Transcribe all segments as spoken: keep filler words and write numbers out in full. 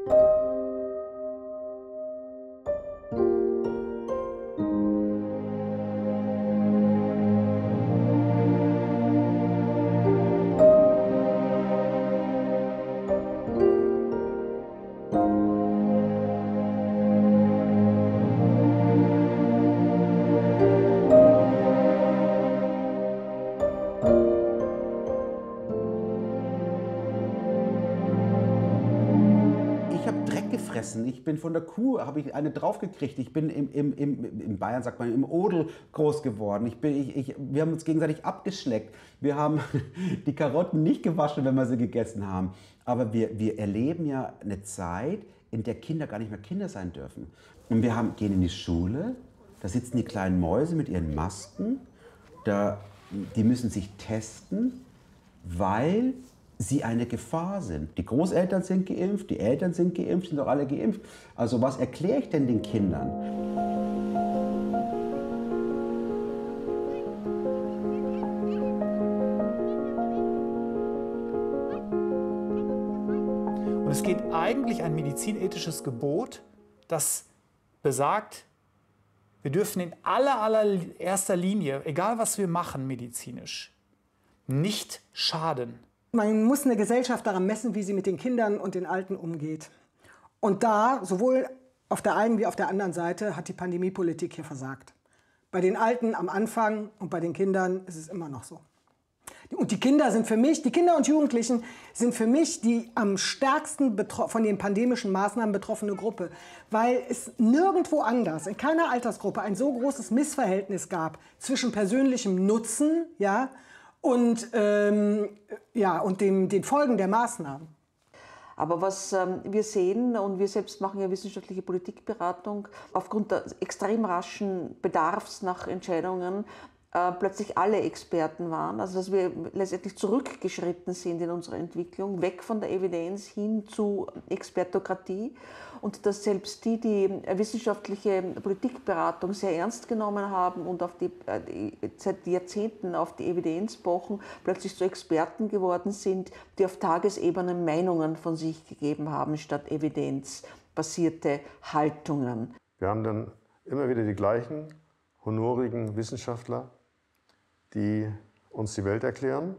Ich bin von der Kuh, habe ich eine draufgekriegt. Ich bin im, im, im, in Bayern sagt man, im Odel groß geworden. Ich bin, ich, ich, wir haben uns gegenseitig abgeschleckt. Wir haben die Karotten nicht gewaschen, wenn wir sie gegessen haben. Aber wir, wir erleben ja eine Zeit, in der Kinder gar nicht mehr Kinder sein dürfen. Und wir haben, gehen in die Schule, da sitzen die kleinen Mäuse mit ihren Masken, da, die müssen sich testen, weil sie eine Gefahr sind. Die Großeltern sind geimpft, die Eltern sind geimpft, sind doch alle geimpft. Also was erkläre ich denn den Kindern? Und es geht eigentlich ein medizinethisches Gebot, das besagt, wir dürfen in aller, allererster Linie, egal was wir machen medizinisch, nicht schaden. Man muss eine Gesellschaft daran messen, wie sie mit den Kindern und den Alten umgeht. Und da, sowohl auf der einen wie auf der anderen Seite, hat die Pandemiepolitik hier versagt. Bei den Alten am Anfang und bei den Kindern ist es immer noch so. Und die Kinder sind für mich, die Kinder und Jugendlichen sind für mich die am stärksten von den pandemischen Maßnahmen betroffene Gruppe, weil es nirgendwo anders, in keiner Altersgruppe, ein so großes Missverhältnis gab zwischen persönlichem Nutzen, ja, und, ähm, ja, und dem, den Folgen der Maßnahmen. Aber was ähm, wir sehen, und wir selbst machen ja wissenschaftliche Politikberatung, aufgrund des extrem raschen Bedarfs nach Entscheidungen äh, plötzlich alle Experten waren. Also dass wir letztendlich zurückgeschritten sind in unserer Entwicklung, weg von der Evidenz hin zu Expertokratie. Und dass selbst die, die wissenschaftliche Politikberatung sehr ernst genommen haben und auf die, seit Jahrzehnten auf die Evidenz pochen, plötzlich zu Experten geworden sind, die auf Tagesebene Meinungen von sich gegeben haben, statt evidenzbasierte Haltungen. Wir haben dann immer wieder die gleichen honorigen Wissenschaftler, die uns die Welt erklären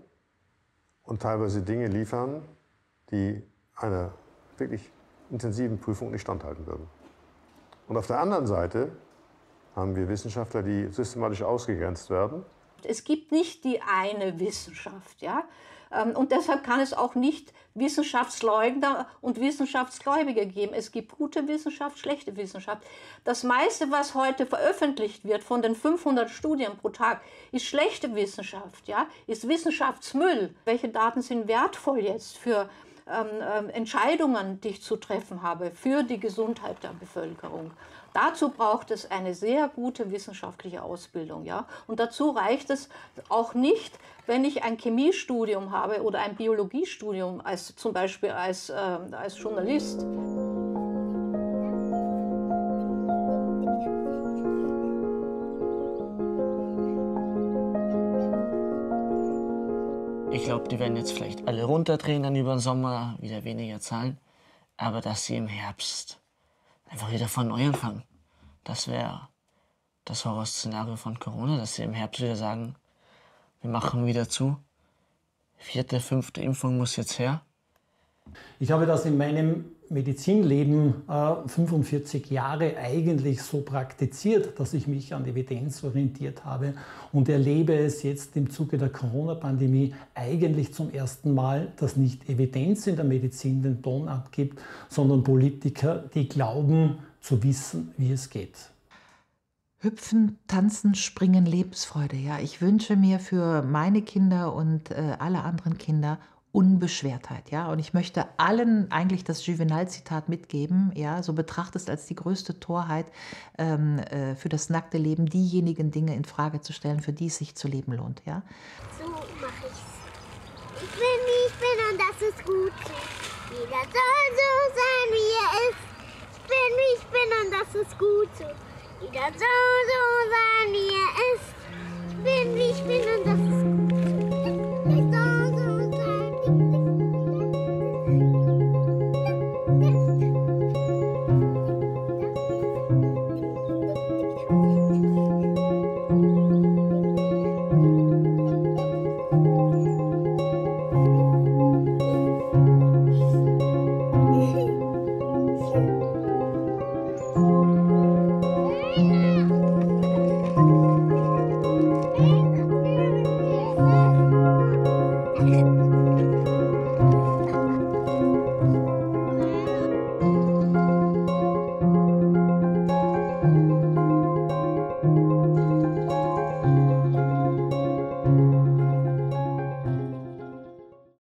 und teilweise Dinge liefern, die einer wirklich intensiven Prüfung nicht standhalten würden. Und auf der anderen Seite haben wir Wissenschaftler, die systematisch ausgegrenzt werden. Es gibt nicht die eine Wissenschaft, ja? Und deshalb kann es auch nicht Wissenschaftsleugner und Wissenschaftsgläubige geben. Es gibt gute Wissenschaft, schlechte Wissenschaft. Das meiste, was heute veröffentlicht wird von den fünfhundert Studien pro Tag, ist schlechte Wissenschaft, ja? Ist Wissenschaftsmüll. Welche Daten sind wertvoll jetzt für ähm, Entscheidungen, die ich zu treffen habe, für die Gesundheit der Bevölkerung? Dazu braucht es eine sehr gute wissenschaftliche Ausbildung. Ja? Und dazu reicht es auch nicht, wenn ich ein Chemiestudium habe oder ein Biologiestudium, als, zum Beispiel als, äh, als Journalist. Ich glaube, die werden jetzt vielleicht alle runterdrehen dann über den Sommer, wieder weniger zahlen. Aber dass sie im Herbst einfach wieder von neu anfangen. Das wäre das Horrorszenario von Corona, dass sie im Herbst wieder sagen, wir machen wieder zu. Vierte, fünfte Impfung muss jetzt her. Ich habe das in meinem Medizinleben äh, fünfundvierzig Jahre eigentlich so praktiziert, dass ich mich an Evidenz orientiert habe und erlebe es jetzt im Zuge der Corona-Pandemie eigentlich zum ersten Mal, dass nicht Evidenz in der Medizin den Ton abgibt, sondern Politiker, die glauben zu wissen, wie es geht. Hüpfen, tanzen, springen, Lebensfreude. Ja, ich wünsche mir für meine Kinder und äh, alle anderen Kinder Unbeschwertheit, ja, und ich möchte allen eigentlich das Juvenal-Zitat mitgeben, ja, so betrachtest als die größte Torheit ähm, äh, für das nackte Leben, diejenigen Dinge in Frage zu stellen, für die es sich zu leben lohnt, ja. So mache ich's. Ich bin, wie ich bin und das ist gut. Jeder soll so